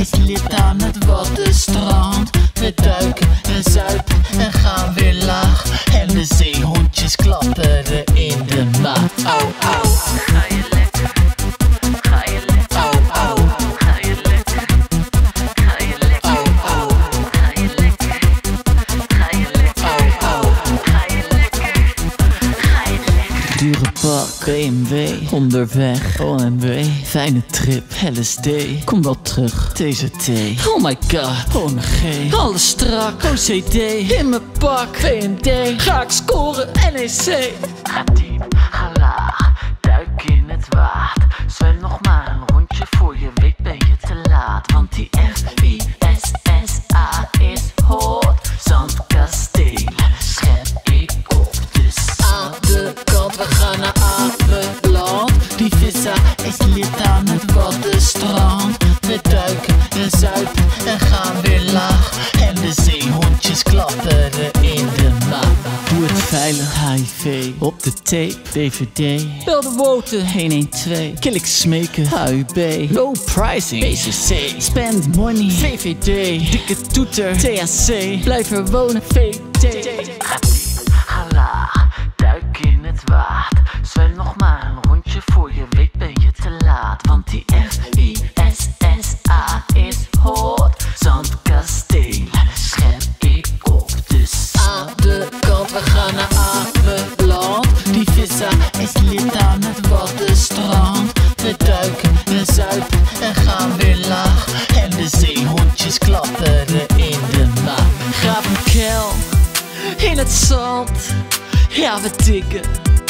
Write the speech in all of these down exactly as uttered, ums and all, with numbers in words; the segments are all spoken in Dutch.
is lid aan het Waddenstrand. We duiken en zuipen en gaan weer laag. En de zeehondjes klapperen in de maat. Au, au. Ga je lekker, ga je lekker, Au, au. ga je lekker, ga je lekker, Au, au. ga je lekker, ga je lekker, Au, au. ga je lekker, ga je lekker. Dure pak, B M W, onderweg, O M W. Fijne trip, L S D, kom wel terug, T Z T. Oh my god, O M G, alles strak, O C D. In mijn pak, V N D, ga ik scoren, N E C. Ga diep, ga laag, duik in het water. Zwem nog maar een rondje, voor je weet ben je te laat. Want die F I S S A is hot. Zandkastelen schep ik op de Aan de kant, we gaan naar Ameland. Die vissa is lid aan het Waddenstrand. We duiken en zuipen en gaan weer laag. En de zeehondjes klapperen in de maat. Doe het veilig, H I V, op de tape, D V D. Bel de woten, een een twee, kill ik smeken, H U B. Low pricing, B C C, spend money, V V D. Dikke toeter, T H C, blijf er wonen, V D. Ga diep, ga laag, duik in het water. Zwem nog maar een rondje, voor je weet ben je te laat. Want die F I S S A is hot. Zandkastelen schep ik op de Aan de kant, we gaan naar Ameland. Die vissa is lid aan het Waddenstrand. We duiken en zuipen en gaan weer laag. En de zeehondjes klapperen in de maat. Graaf een kuil in het zand. Ja, we diggen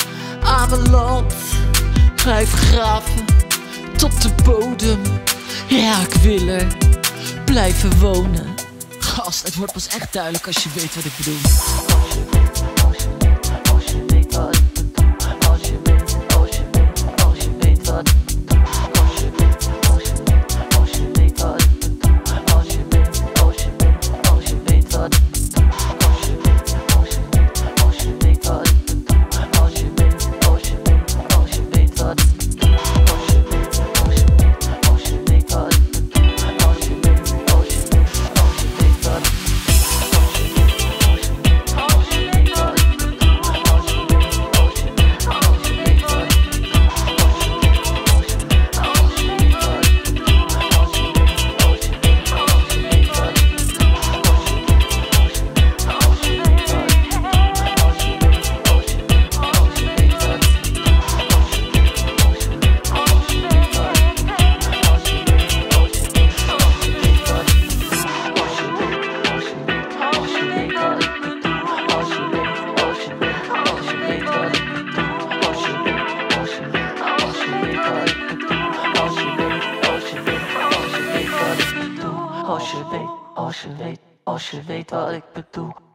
Ameland. Blijf graven tot de bodem. Ja, ik wil er blijven wonen. Gast, het wordt pas echt duidelijk als je weet wat ik bedoel. Als je weet wat ik bedoel, als je weet, als je weet, als je weet wat ik bedoel, als je weet, als je weet, als je weet wat ik bedoel, als je weet, als je weet, als je weet wat ik bedoel, als je weet, als je weet, als je weet wat ik bedoel, als je weet, als je weet, als je weet wat ik bedoel, als je weet, als je weet, als je weet wat ik bedoel, als je weet, als je weet, als je weet wat ik bedoel. Als je weet, als je weet, als je weet wat ik bedoel.